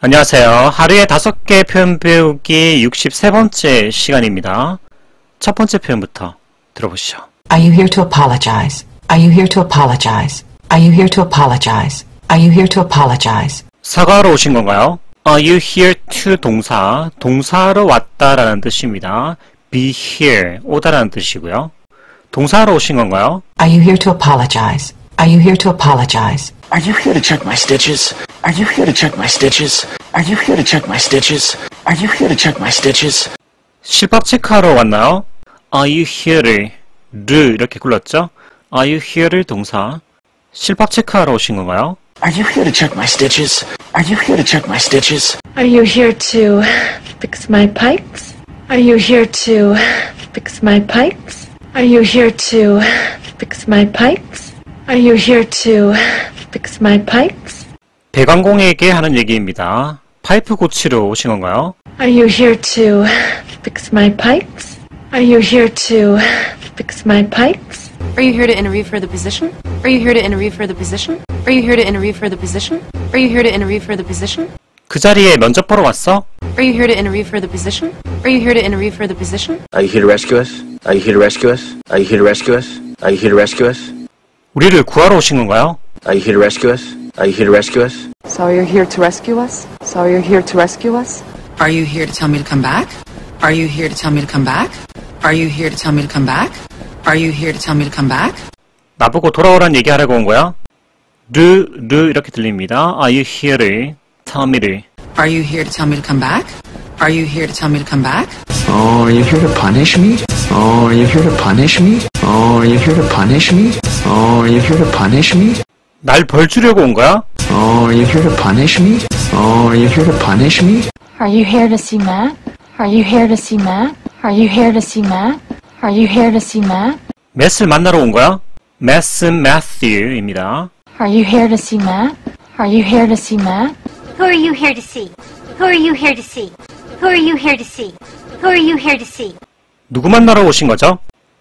안녕하세요. 하루에 5개 표현 배우기 63번째 시간입니다. 첫 번째 표현부터 들어보시죠. Are you here to apologize? Are you here to apologize? Are you here to apologize? Are you here to apologize? 사과하러 오신 건가요? Are you here to 동사, 동사하러 왔다라는 뜻입니다. be here, 오다라는 뜻이고요. 동사하러 오신 건가요? Are you here to apologize? Are you here to apologize? Are you here to check my stitches? Are you here to check my stitches? Are you here to check my stitches? Are you here to check my stitches? 실밥 체크하러 왔나요? Are you here를 르 이렇게 굴렀죠? Are you here를 동사, 실밥 체크하러 오신 건가요? Are you here to check my stitches? Are you here to check my stitches? Are you here to fix my pipes? Are you here to fix my pipes? Are you here to fix my pipes? Are you here to fix my pipes? 배관공에게 하는 얘기입니다. 파이프 고치러 오신 건가요? Are you here to fix my pipes? Are you here to fix my pipes? Are you here to interview for the position? Are you here to interview for the position? Are you here to interview for the position? Are you here to interview for the position? 그 자리에 면접 보러 왔어? Are you here to interview for the position? Are you here to interview for the position? Are you here to rescue us? Are you here to rescue us? Are you here to rescue us? Are you here to rescue us? 우리를 구하러 오신 건가요? Are you here to rescue us? Are you here to rescue us? So you're here to rescue us? So you're here to rescue us? Are you here to tell me to come back? Are you here to tell me to come back? Are you here to tell me to come back? Are you here to tell me to come back? 나보고 돌아오란 얘기하려고 온 거야? 르 이렇게 들립니다. Are you here를, tell me를. Are you here to tell me to come back? Are you here to tell me to come back? Oh, are you here to punish me? Oh, are you here to punish me? Oh, are you here to punish me? Oh, are you here to punish me? 날 벌 주려고 온 거야? Oh, are you here to punish me? Oh, are you here to punish me? Are you here to see Matt? Are you here to see Matt? Are you here to see Matt? Are you here to see Matt? 매스를 만나러 온 거야? 매스 매튜입니다. Are you here to see Matt? Are you here to see Matt? Who are you here to see? Who are you here to see? Who are you here to see? Who are you here to see? 누구 만나러 오신 거죠?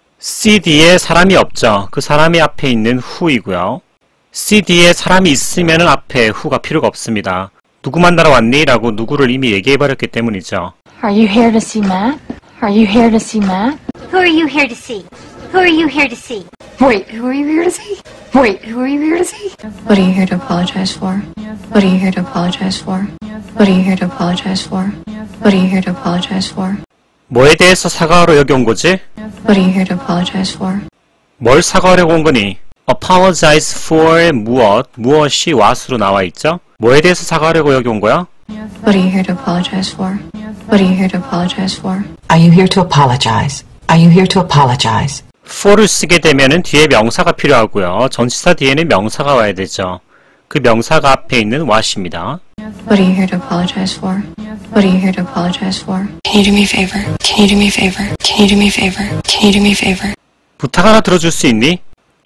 C 뒤에 사람이 없죠. 그 사람이 앞에 있는 who이고요. C 뒤에 사람이 있으면 앞에 who가 필요가 없습니다. 누구 만나러 왔니? 라고 누구를 이미 얘기해버렸기 때문이죠. Are you here to see Matt? Are you here to see Matt? Who are you here to see? Who are you here to see? Wait, who are you here to see? Wait, who are you here to see? What are you here to apologize for? What are you here to apologize for? What are you here to apologize for? What are you here to apologize for? 뭐에 대해서 사과하러 여기 온 거지? What are you here to apologize for? 뭘 사과하려고 온 거니? apologize for 무엇, 무엇이 what으로 나와 있죠? 뭐에 대해서 사과하려고 여기 온 거야? What are you here to apologize for? What are you here to apologize for? Are you here to apologize? Are you here to apologize? for를 쓰게 되면은 뒤에 명사가 필요하고요. 전치사 뒤에는 명사가 와야 되죠. 그 명사가 앞에 있는 what입니다. What are you here to apologize for? What are you here to apologize for? Can you do me a favor? Can you do me a favor? Can you do me a favor? Can you do me a favor? 부탁 하나 들어줄 수 있니?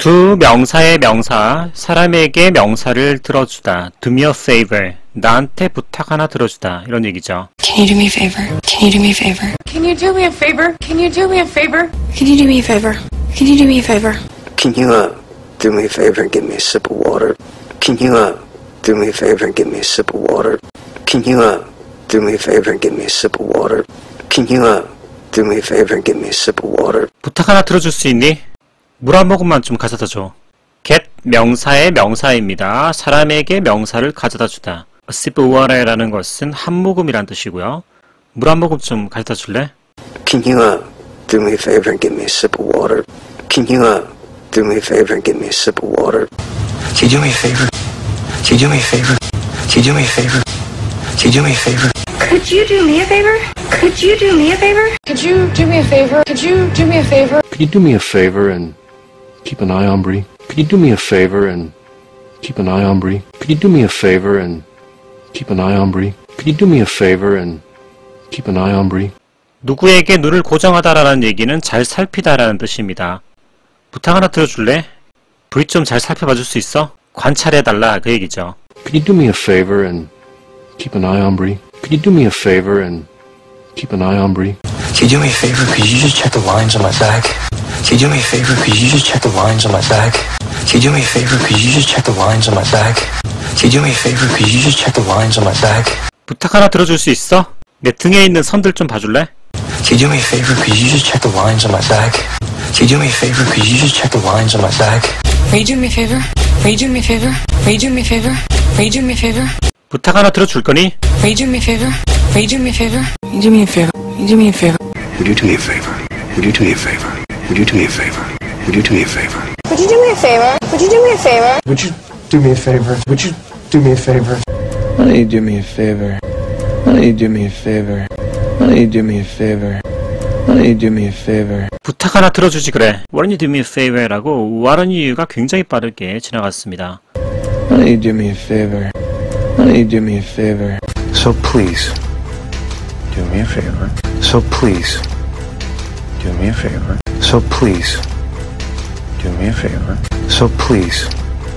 두 명사의 명사, 사람에게 명사를 들어주다. Do me a favor. 나한테 부탁 하나 들어주다. 이런 얘기죠. Can you do me a favor? Can you do me a favor? Can you do me a favor? Can you do me a favor? Can you do me a favor? Can you do me a favor? Can you, do me a favor and give me a sip of water? Can you, do me a favor and give me a sip of water? Can you, do me a favor and give me a sip of water? Can you, do me a favor and give me a sip of water? 부탁 하나 들어줄 수 있니? 물 한 모금만 좀 가져다 줘. get 명사의 명사입니다. 사람에게 명사를 가져다 주다. A sip of water라는 것은 한 모금이란 뜻이고요. 물 한 모금 좀 가져다 줄래? Can you, do me a favor and give me a sip of water? Can you, do me a favor and give me a sip of water? Can you do me a favor? Can you do me a favor? Can you do me a favor? Can you do me a favor? Could you do me a favor? Could you do me a favor? Could you do me a favor? Could you do me a favor? Could you do me a favor and keep an eye on Bree? Could you do me a favor and keep an eye on Bree? Could you do me a favor and keep an eye on Bree? Could you do me a favor and keep an eye on Bree? 누구에게 눈을 고정하다라는 얘기는 잘 살피다라는 뜻입니다. 부탁 하나 들어줄래? 브리 좀 잘 살펴봐 줄 수 있어? 관찰해달라 그 얘기죠. Could you do me a favor and keep an eye on Bree? Could you do me a favor and keep an eye on Bree? Can you do me a favor? Could you just check the lines on my back? Can you do me a favor? Could you just check the lines on my back? Can you do me a favor? Could you just check the lines on my back? Can you do me a favor? Could you just check the lines on my back? 부탁 하나 들어줄 수 있어? 내 등에 있는 선들 좀 봐줄래? Can you do me a favor? Could you just check the lines on my back? Can you do me a favor? Could you just check the lines on my back? Will you do me a favor? Will you do me a favor? Will you do me a favor? Will you do me a favor? 부탁 하나 들어줄 거니? Will you do me a favor? Will you do me a favor? Will you do me a favor? Will you do me a favor? Would you do me a favor? Would you do me a favor? Would you do me a favor? Would you do me a favor? Would you do me a favor? Would you do me a favor? Would you do me a favor? Would you do me a favor? Why don't you do me a favor? Why don't you do me a favor? Why don't you do me a favor? Why don't you do me a favor? 부탁 하나 들어주지 그래. Why don't you do me a favor? 라고 Why don't you가 굉장히 빠르게 지나갔습니다. Why don't you do me a favor? Why don't you do me a favor? So please, do me a favor. So please, do me a favor. So please, do me a favor. So please,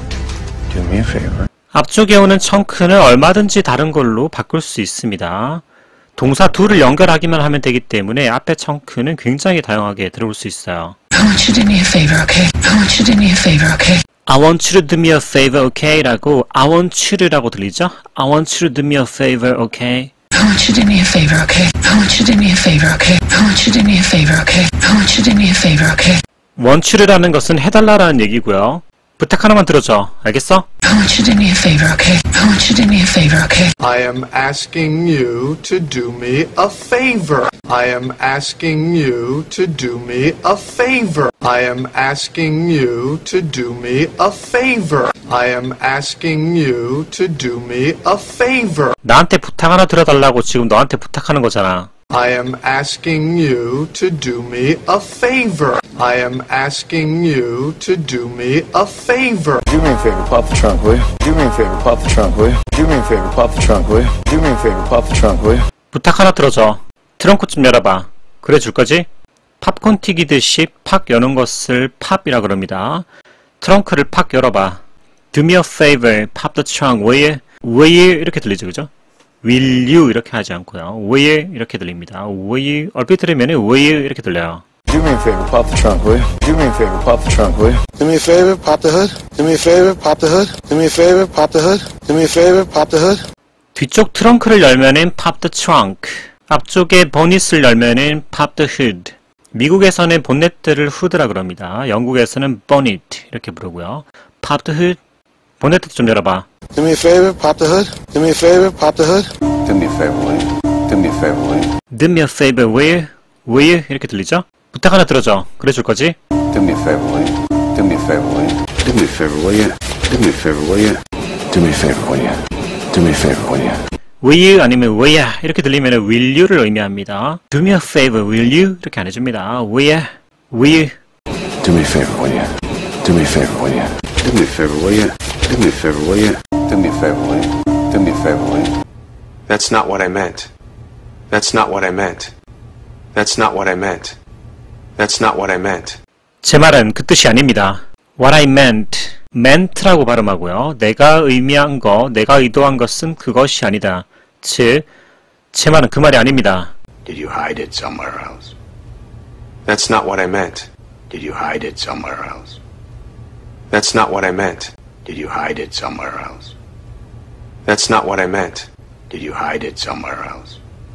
do me a favor. 앞쪽에 오는 chun크는 얼마든지 다른 걸로 바꿀 수 있습니다. 동사 둘을 연결하기만 하면 되기 때문에 앞에 chun크는 굉장히 다양하게 들어올 수 있어요. I want you to do me a favor, okay? I want you to do me a favor, okay? I want you to do me a favor, okay? 라고 I want you라고 들리죠? I want you to do me a favor, okay? I want you to do me a favor, okay? I want you to do me a favor, okay? I want you to do me a favor, okay? I want you to do me a favor, okay? want you라는 것은 해달라라는 얘기고요. 부탁 하나만 들어줘. 알겠어? I want you to do me a favor, okay? I want you to do me a favor, okay? I am asking you to do me a favor. I am asking you to do me a favor. I am asking you to do me a favor. I am asking you to do me a favor. 나한테 부탁 하나 들어달라고 지금 너한테 부탁하는 거잖아. I am asking you to do me a favor. I am asking you to do me a favor. Do me a favor, pop the trunk, will you? Do me a favor, pop the trunk, will you? Do me a favor, pop the trunk, will you? Do me a favor, pop the trunk, will you? 부탁 하나 들어줘. 트렁크 좀 열어봐. 그래 줄 거지? 팝콘 튀기듯이 팍 여는 것을 팝이라 그럽니다. 트렁크를 팍 열어봐. Do me a favor, pop the trunk, will you? Will you? 이렇게 들리죠, 그죠? Will you? 이렇게 하지 않고요. Will you? 이렇게 들립니다. Will you? 얼핏 들으면 will you? 이렇게 들려요. Do me a favor, pop the trunk, will you? Do me a favor, pop the trunk, will you? Do me a favor, pop the hood. Do me a favor, pop the hood. Do me a favor, pop the hood. Do me a favor, pop the hood. 뒤쪽 트렁크를 열면은 pop the trunk. 앞쪽에 보닛을 열면은 pop the hood. 미국에서는 본네트를 hood라 그럽니다. 영국에서는 bonnet 이렇게 부르고요. pop the hood. 본네트 좀 열어봐. Do me a favor, pop the hood. Do me a favor, pop the hood. Do me a favor, will you? Do me a favor, will you? Do me a favor, will you? Will you? 이렇게 들리죠? 부탁 하나 들어줘. 그래 줄 거지? Do me a favor, will you? Do me a favor, will you? Do me a favor, will you? Do me a favor, will you? Do me a favor, will you? Do me a favor, will you? Will you 아니면 will ya 이렇게 들리면 will you를 의미합니다. Do me a favor, will you? 이렇게 안 해줍니다. Will ya? Will you? Do me a favor, will you? Do me a favor, will you? Do me a favor, will you? Do me a favor, will you? Do me a favor, will you? Do me a favor, will you? That's not what I meant. That's not what I meant. That's not what I meant. That's not what I meant. 제 말은 그 뜻이 아닙니다. What I meant라고 발음하고요. 내가 의미한 거, 내가 의도한 것은 그것이 아니다. 즉, 제 말은 그 말이 아닙니다. Did you hide it somewhere else? That's not what I meant. Did you hide it somewhere else? That's not what I meant. Did you hide it somewhere else? That's not what I meant. Did you hide it somewhere else?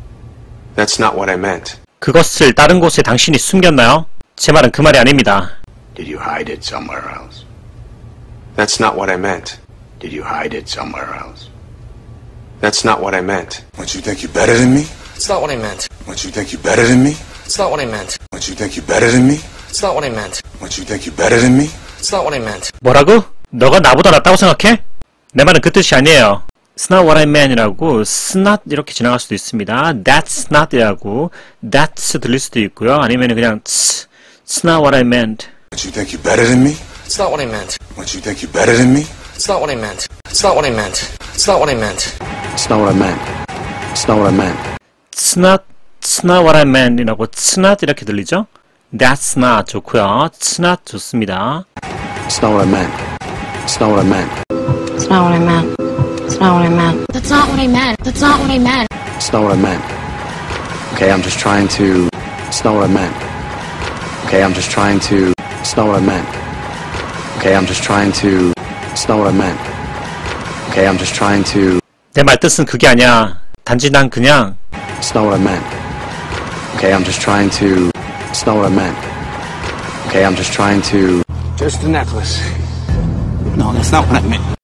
That's not what I meant. 그것을 다른 곳에 당신이 숨겼나요? 제 말은 그 말이 아닙니다. Did you hide it somewhere else? That's not what I meant. Did you hide it somewhere else? That's not what I meant. What, you think you're better than me? It's not what I meant. What, you think you're better than me? It's not what I meant. What, you think you're better than me? It's not what I meant. What, you think you're better than me? It's not what I meant. 뭐라고? 너가 나보다 낫다고 생각해? 내 말은 그 뜻이 아니에요. It's not what I meant이라고 it's not 이렇게 지나갈 수도 있습니다. That's not이라고 that's 들릴 수도 있고요. 아니면 그냥 it's not what I meant. What, you think you're better than me? It's not what I meant. What, you think you're better than me? It's not what I meant. It's not what I meant. It's not what I meant. It's not what I meant. It's not what I meant. It's not what I meant이라고 it's not 이렇게 들리죠? That's not 좋고요. It's not 좋습니다. It's not what I meant. It's not what I meant. It's not what I meant. It's not what I meant. That's not what I meant. That's not what I meant. It's not what I meant. Okay, I'm just trying to... It's not what I meant. Okay, I'm just trying to... It's not what I meant. Okay, I'm just trying to... It's not what I meant. Okay, I'm just trying to... 내 말 뜻은 그게 아니야. 단지 난 그냥 It's not what I meant. Okay, I'm just trying to. It's not what I meant. Okay, I'm just trying to. Just a necklace. No, that's not what I meant.